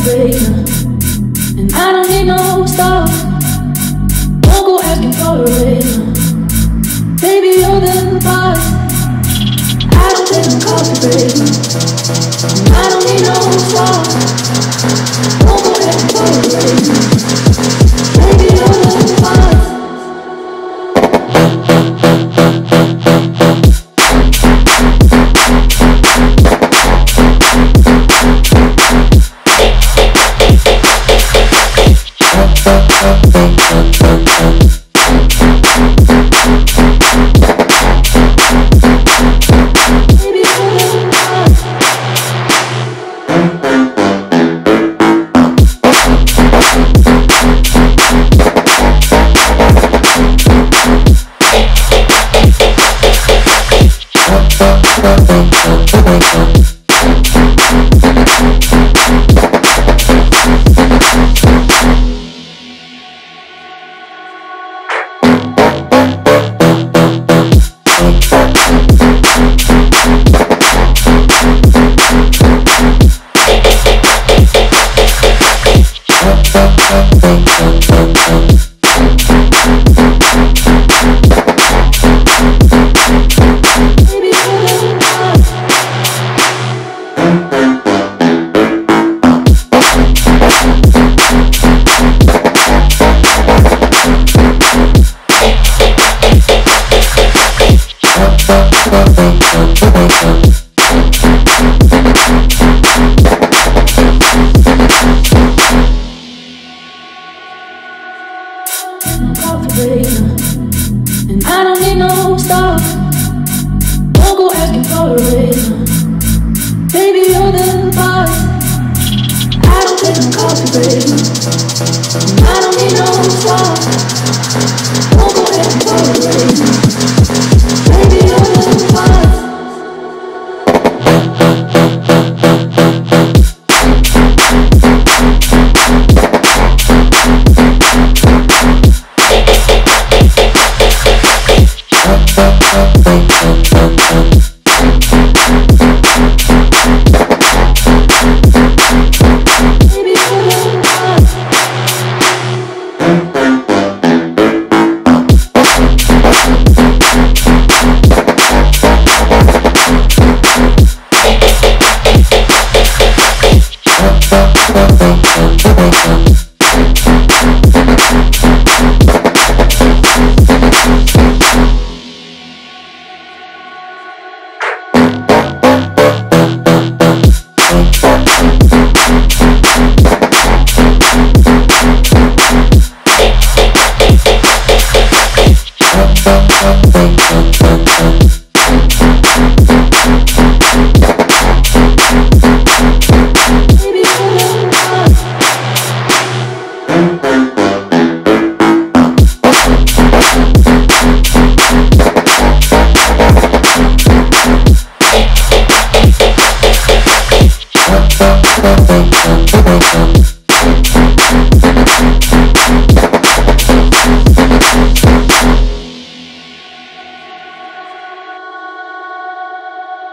contemplating, and I don't need no stars. Won't go asking for a raise. Baby, you're the boss. I don't take no contemplating, and I don't need no stars. Won't go asking for a raise. Baby, you're the boss. And I don't need no stars. Won't go asking for a raise. Baby, you're the boss. I don't take no cultivation. And I don't need no stars. Won't go asking for a raise. Baby, you're the boss. Thank you.